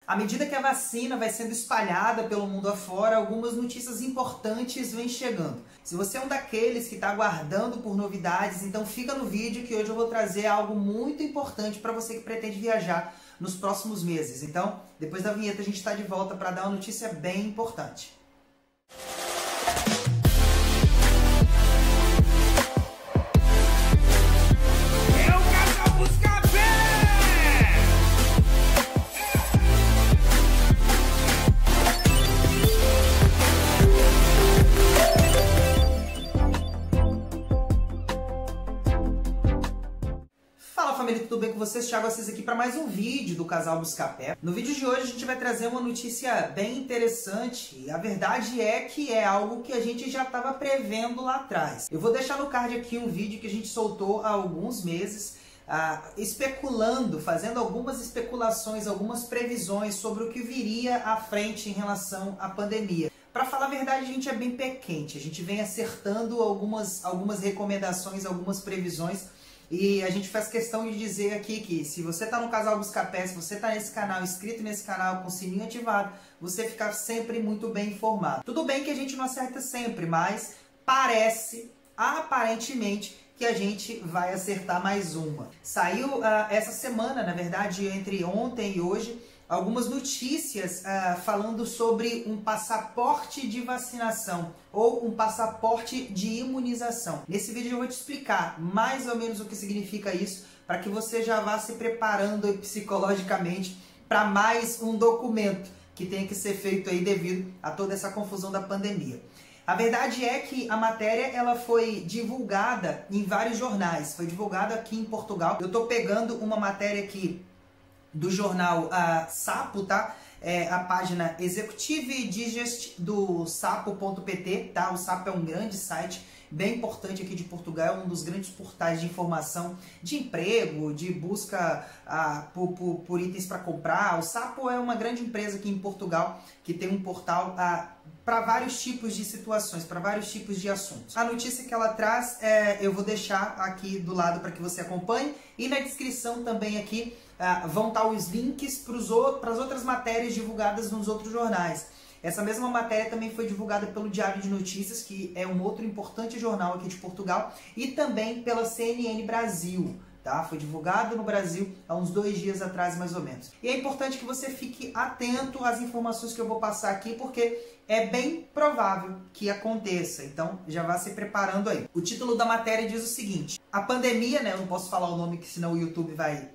À medida que a vacina vai sendo espalhada pelo mundo afora, algumas notícias importantes vêm chegando. Se você é um daqueles que está aguardando por novidades, então fica no vídeo que hoje eu vou trazer algo muito importante para você que pretende viajar nos próximos meses. Então, depois da vinheta a gente está de volta para dar uma notícia bem importante. Família, tudo bem com vocês? Thiago Assis aqui para mais um vídeo do Casal Buscapé. No vídeo de hoje a gente vai trazer uma notícia bem interessante. A verdade é que é algo que a gente já estava prevendo lá atrás. Eu vou deixar no card aqui um vídeo que a gente soltou há alguns meses, especulando, fazendo algumas especulações, algumas previsões sobre o que viria à frente em relação à pandemia. Para falar a verdade, a gente é bem pé quente. A gente vem acertando algumas recomendações, algumas previsões. E a gente faz questão de dizer aqui que se você está no Casal Buscapé, se você está nesse canal, inscrito nesse canal, com o sininho ativado, você fica sempre muito bem informado. Tudo bem que a gente não acerta sempre, mas aparentemente, que a gente vai acertar mais uma. Saiu essa semana, na verdade, entre ontem e hoje, algumas notícias falando sobre um passaporte de vacinação ou um passaporte de imunização. Nesse vídeo eu vou te explicar mais ou menos o que significa isso, para que você já vá se preparando psicologicamente para mais um documento que tem que ser feito aí devido a toda essa confusão da pandemia. A verdade é que a matéria ela foi divulgada em vários jornais, foi divulgada aqui em Portugal. Eu estou pegando uma matéria aqui do jornal Sapo, tá? A página Executive Digest do sapo.pt, tá? O Sapo é um grande site, bem importante aqui de Portugal, é um dos grandes portais de informação de emprego, de busca por itens para comprar. O Sapo é uma grande empresa aqui em Portugal que tem um portal para vários tipos de situações, para vários tipos de assuntos. A notícia que ela traz, eu vou deixar aqui do lado para que você acompanhe, e na descrição também aqui vão estar os links para as outras matérias divulgadas nos outros jornais. Essa mesma matéria também foi divulgada pelo Diário de Notícias, que é um outro importante jornal aqui de Portugal, e também pela CNN Brasil. Tá? Foi divulgado no Brasil há uns 2 dias atrás, mais ou menos. E é importante que você fique atento às informações que eu vou passar aqui, porque é bem provável que aconteça. Então, já vá se preparando aí. O título da matéria diz o seguinte: a pandemia, né? Eu não posso falar o nome, que senão o YouTube vai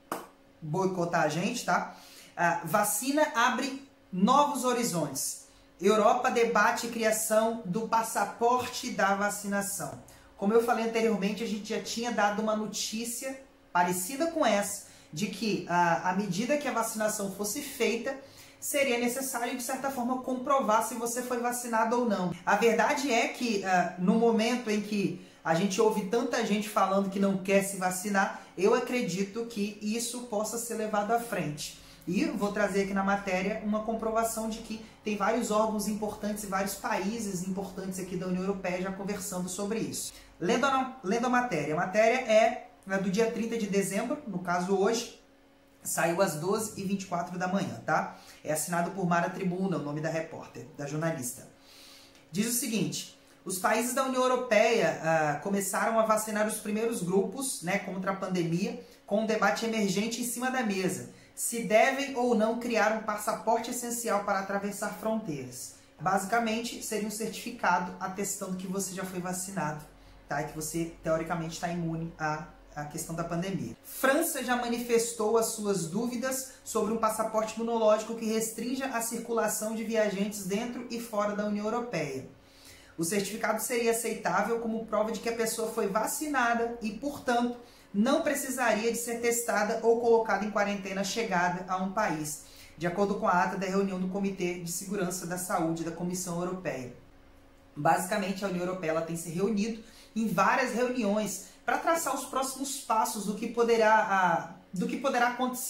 boicotar a gente, tá? Vacina abre novos horizontes. Europa debate criação do passaporte da vacinação. Como eu falei anteriormente, a gente já tinha dado uma notícia parecida com essa, de que à medida que a vacinação fosse feita, seria necessário, de certa forma, comprovar se você foi vacinado ou não. A verdade é que no momento em que a gente ouve tanta gente falando que não quer se vacinar, eu acredito que isso possa ser levado à frente. E vou trazer aqui na matéria uma comprovação de que tem vários órgãos importantes e vários países importantes aqui da União Europeia já conversando sobre isso. Lendo a matéria é do dia 30 de dezembro, no caso hoje, saiu às 12h24 da manhã, tá? É assinado por Mara Tribuna, o nome da repórter, da jornalista. Diz o seguinte: os países da União Europeia começaram a vacinar os primeiros grupos, né, contra a pandemia, com um debate emergente em cima da mesa. Se devem ou não criar um passaporte essencial para atravessar fronteiras. Basicamente, seria um certificado atestando que você já foi vacinado, tá? E que você, teoricamente, está imune à questão da pandemia. França já manifestou as suas dúvidas sobre um passaporte imunológico que restrinja a circulação de viajantes dentro e fora da União Europeia. O certificado seria aceitável como prova de que a pessoa foi vacinada e, portanto, não precisaria de ser testada ou colocada em quarentena chegada a um país, de acordo com a ata da reunião do Comitê de Segurança da Saúde da Comissão Europeia. Basicamente, a União Europeia ela tem se reunido em várias reuniões para traçar os próximos passos do que poderá acontecer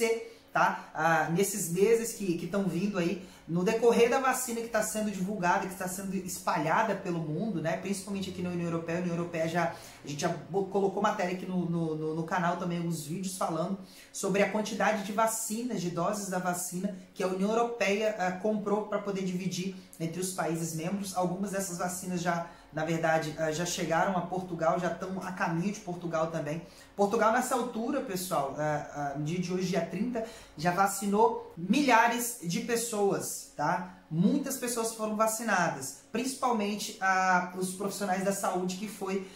tá? Nesses meses que estão vindo aí, no decorrer da vacina que está sendo divulgada, que está sendo espalhada pelo mundo, né? Principalmente aqui na União Europeia. A União Europeia a gente já colocou matéria aqui no canal também, alguns vídeos falando sobre a quantidade de vacinas, de doses da vacina que a União Europeia comprou para poder dividir entre os países membros. Algumas dessas vacinas já, na verdade, já chegaram a Portugal, já estão a caminho de Portugal também. Portugal, nessa altura, pessoal, no dia de hoje, dia 30, já vacinou milhares de pessoas, tá? Muitas pessoas foram vacinadas, principalmente os profissionais da saúde, que foi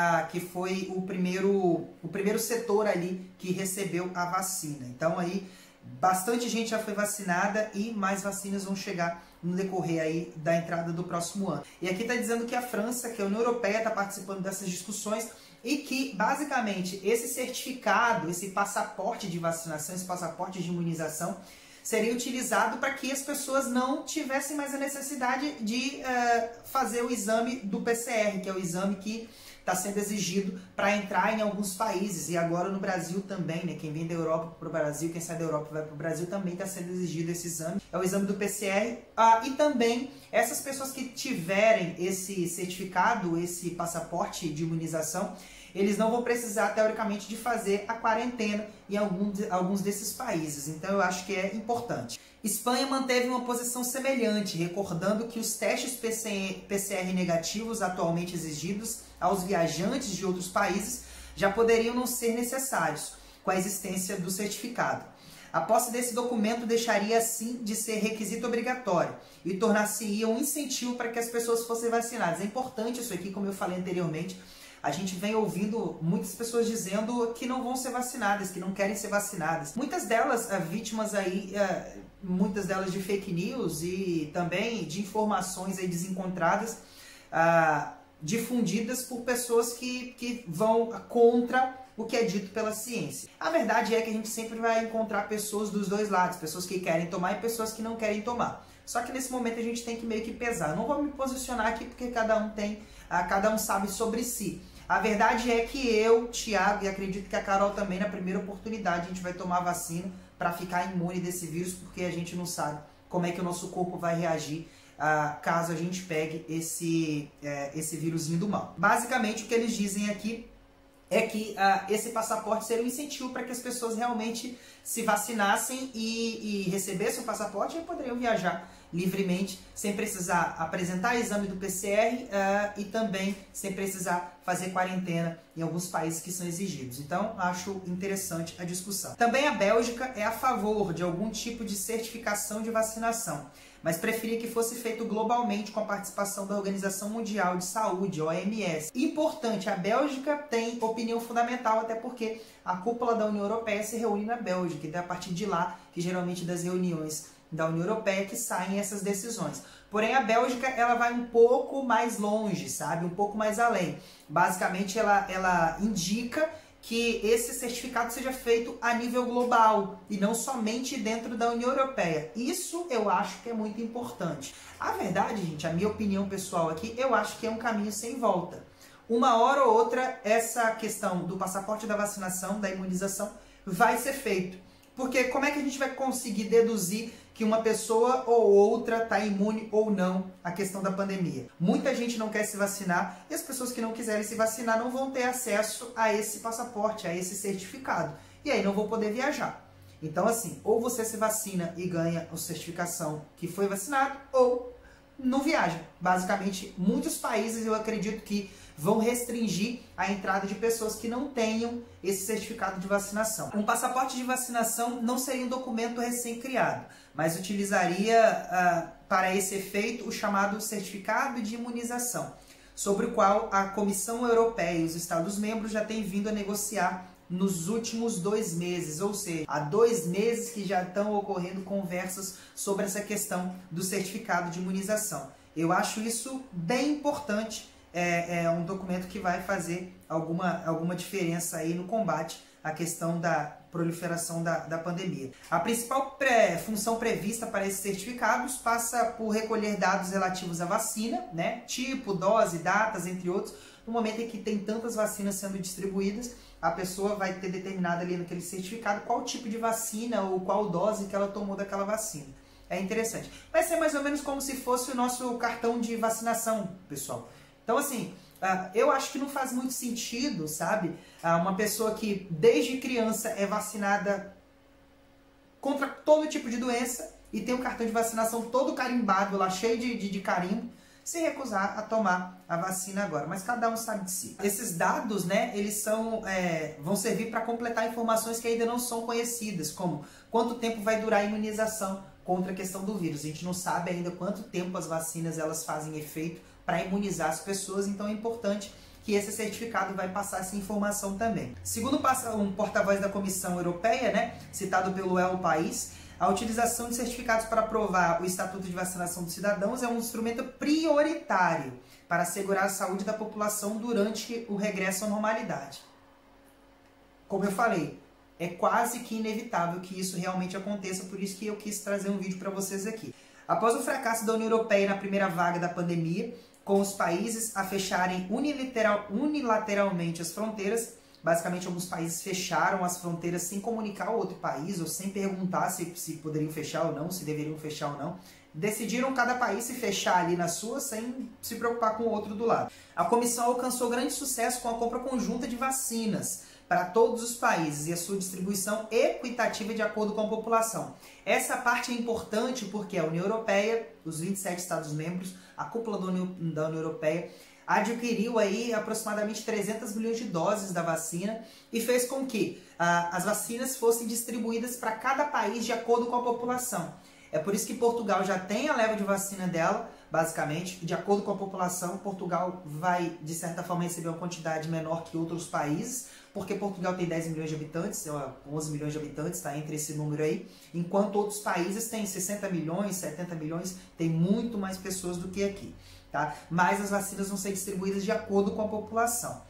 o primeiro setor ali que recebeu a vacina. Então, aí, bastante gente já foi vacinada e mais vacinas vão chegar no decorrer aí da entrada do próximo ano. E aqui está dizendo que a França, que a União Europeia, está participando dessas discussões e que, basicamente, esse certificado, esse passaporte de vacinação, esse passaporte de imunização, seria utilizado para que as pessoas não tivessem mais a necessidade de fazer o exame do PCR, que é o exame que está sendo exigido para entrar em alguns países, e agora no Brasil também, né? Quem vem da Europa para o Brasil, quem sai da Europa vai para o Brasil, também está sendo exigido esse exame, é o exame do PCR, e também essas pessoas que tiverem esse certificado, esse passaporte de imunização, eles não vão precisar, teoricamente, de fazer a quarentena em alguns desses países. Então, eu acho que é importante. Espanha manteve uma posição semelhante, recordando que os testes PCR negativos atualmente exigidos aos viajantes de outros países já poderiam não ser necessários com a existência do certificado. A posse desse documento deixaria, assim, de ser requisito obrigatório e tornar-se-ia um incentivo para que as pessoas fossem vacinadas. É importante isso aqui, como eu falei anteriormente. A gente vem ouvindo muitas pessoas dizendo que não vão ser vacinadas, que não querem ser vacinadas. Muitas delas vítimas aí, muitas delas de fake news e também de informações aí desencontradas, difundidas por pessoas que vão contra o que é dito pela ciência. A verdade é que a gente sempre vai encontrar pessoas dos dois lados, pessoas que querem tomar e pessoas que não querem tomar. Só que nesse momento a gente tem que meio que pesar. Eu não vou me posicionar aqui porque cada um sabe sobre si. A verdade é que eu, Thiago, e acredito que a Carol também, na primeira oportunidade, a gente vai tomar a vacina para ficar imune desse vírus, porque a gente não sabe como é que o nosso corpo vai reagir caso a gente pegue esse vírusinho do mal. Basicamente, o que eles dizem aqui é que esse passaporte seria um incentivo para que as pessoas realmente se vacinassem e recebessem o passaporte e poderiam viajar livremente, sem precisar apresentar exame do PCR e também sem precisar fazer quarentena em alguns países que são exigidos. Então, acho interessante a discussão. Também a Bélgica é a favor de algum tipo de certificação de vacinação, mas preferia que fosse feito globalmente com a participação da Organização Mundial de Saúde, OMS. Importante, a Bélgica tem opinião fundamental, até porque a cúpula da União Europeia se reúne na Bélgica, e é a partir de lá que geralmente das reuniões da União Europeia que saem essas decisões. Porém, a Bélgica, ela vai um pouco mais longe, sabe? Um pouco mais além. Basicamente, ela indica que esse certificado seja feito a nível global e não somente dentro da União Europeia. Isso eu acho que é muito importante. A verdade, gente, a minha opinião pessoal aqui, eu acho que é um caminho sem volta. Uma hora ou outra, essa questão do passaporte da vacinação, da imunização, vai ser feito. Porque como é que a gente vai conseguir deduzir que uma pessoa ou outra está imune ou não à questão da pandemia? Muita gente não quer se vacinar e as pessoas que não quiserem se vacinar não vão ter acesso a esse passaporte, a esse certificado. E aí não vão poder viajar. Então, assim, ou você se vacina e ganha a certificação que foi vacinado, ou não viaja. Basicamente, muitos países, eu acredito que vão restringir a entrada de pessoas que não tenham esse certificado de vacinação. Um passaporte de vacinação não seria um documento recém-criado, mas utilizaria para esse efeito o chamado certificado de imunização, sobre o qual a Comissão Europeia e os Estados-membros já têm vindo a negociar nos últimos 2 meses, ou seja, há 2 meses que já estão ocorrendo conversas sobre essa questão do certificado de imunização. Eu acho isso bem importante, é um documento que vai fazer alguma diferença aí no combate à questão da proliferação da pandemia. A principal função prevista para esses certificados passa por recolher dados relativos à vacina, né? Tipo, dose, datas, entre outros, no momento em que tem tantas vacinas sendo distribuídas, a pessoa vai ter determinado ali naquele certificado qual tipo de vacina ou qual dose que ela tomou daquela vacina. É interessante. Vai ser mais ou menos como se fosse o nosso cartão de vacinação, pessoal. Então, assim, eu acho que não faz muito sentido, sabe? Uma pessoa que desde criança é vacinada contra todo tipo de doença e tem um cartão de vacinação todo carimbado lá, cheio de carimbo, se recusar a tomar a vacina agora. Mas cada um sabe de si. Esses dados, né, eles vão servir para completar informações que ainda não são conhecidas, como quanto tempo vai durar a imunização contra a questão do vírus. A gente não sabe ainda quanto tempo as vacinas elas fazem efeito para imunizar as pessoas, então é importante que esse certificado vai passar essa informação também. Segundo um porta-voz da Comissão Europeia, né, citado pelo El País, a utilização de certificados para aprovar o Estatuto de Vacinação dos Cidadãos é um instrumento prioritário para assegurar a saúde da população durante o regresso à normalidade. Como eu falei, é quase que inevitável que isso realmente aconteça, por isso que eu quis trazer um vídeo para vocês aqui. Após o fracasso da União Europeia na primeira vaga da pandemia, com os países a fecharem unilateralmente as fronteiras, basicamente alguns países fecharam as fronteiras sem comunicar ao outro país ou sem perguntar se poderiam fechar ou não, se deveriam fechar ou não. Decidiram cada país se fechar ali na sua sem se preocupar com o outro do lado. A comissão alcançou grande sucesso com a compra conjunta de vacinas para todos os países e a sua distribuição equitativa de acordo com a população. Essa parte é importante porque a União Europeia, os 27 Estados-membros, a cúpula da União Europeia, adquiriu aí aproximadamente 300 milhões de doses da vacina e fez com que as vacinas fossem distribuídas para cada país de acordo com a população. É por isso que Portugal já tem a leva de vacina dela, basicamente, de acordo com a população. Portugal vai, de certa forma, receber uma quantidade menor que outros países, porque Portugal tem 10 milhões de habitantes, 11 milhões de habitantes, está entre esse número aí, enquanto outros países têm 60 milhões, 70 milhões, tem muito mais pessoas do que aqui. Tá? Mas as vacinas vão ser distribuídas de acordo com a população.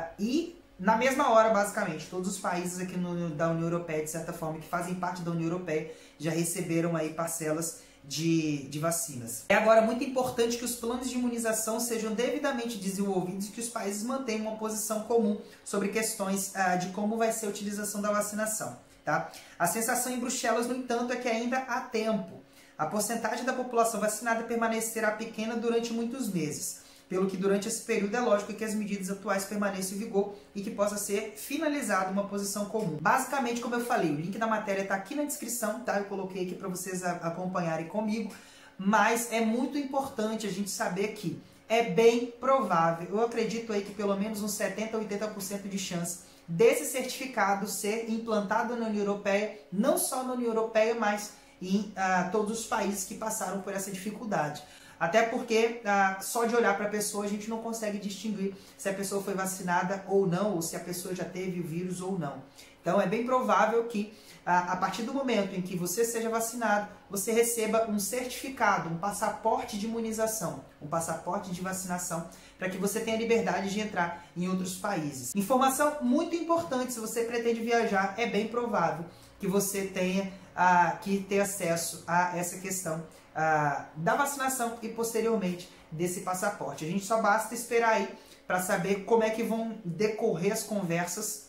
E na mesma hora, basicamente, todos os países aqui da União Europeia, de certa forma, que fazem parte da União Europeia, já receberam aí parcelas de vacinas. É agora muito importante que os planos de imunização sejam devidamente desenvolvidos e que os países mantenham uma posição comum sobre questões de como vai ser a utilização da vacinação. Tá? A sensação em Bruxelas, no entanto, é que ainda há tempo. A porcentagem da população vacinada permanecerá pequena durante muitos meses, pelo que durante esse período é lógico que as medidas atuais permaneçam em vigor e que possa ser finalizada uma posição comum. Basicamente, como eu falei, o link da matéria está aqui na descrição, tá? Eu coloquei aqui para vocês acompanharem comigo, mas é muito importante a gente saber que é bem provável, eu acredito aí que pelo menos uns 70% a 80% de chance desse certificado ser implantado na União Europeia, não só na União Europeia, mas em todos os países que passaram por essa dificuldade. Até porque só de olhar para a pessoa a gente não consegue distinguir se a pessoa foi vacinada ou não, ou se a pessoa já teve o vírus ou não. Então é bem provável que a partir do momento em que você seja vacinado, você receba um certificado, um passaporte de imunização, um passaporte de vacinação, para que você tenha liberdade de entrar em outros países. Informação muito importante, se você pretende viajar, é bem provável que você tenha que ter acesso a essa questão da vacinação e posteriormente desse passaporte. A gente só basta esperar aí para saber como é que vão decorrer as conversas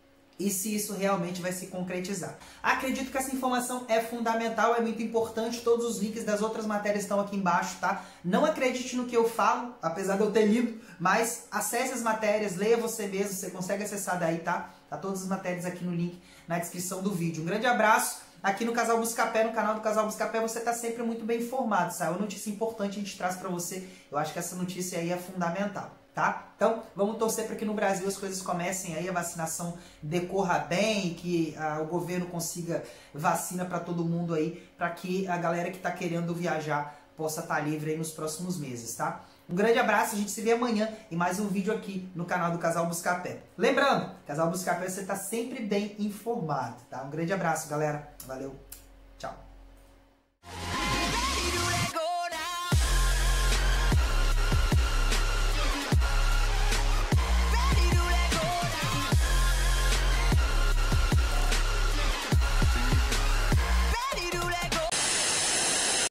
e se isso realmente vai se concretizar. Acredito que essa informação é fundamental, é muito importante, todos os links das outras matérias estão aqui embaixo, tá? Não acredite no que eu falo, apesar de eu ter lido, mas acesse as matérias, leia você mesmo, você consegue acessar daí, tá? Tá todas as matérias aqui no link na descrição do vídeo. Um grande abraço. Aqui no Casal Buscapé, no canal do Casal Buscapé, você está sempre muito bem informado, sabe? Uma notícia importante a gente traz para você. Eu acho que essa notícia aí é fundamental, tá? Então, vamos torcer para que no Brasil as coisas comecem aí, a vacinação decorra bem, que o governo consiga vacina para todo mundo aí, para que a galera que está querendo viajar possa estar livre aí nos próximos meses, tá? Um grande abraço, a gente se vê amanhã em mais um vídeo aqui no canal do Casal Buscapé. Lembrando, Casal Buscapé você está sempre bem informado, tá? Um grande abraço, galera. Valeu!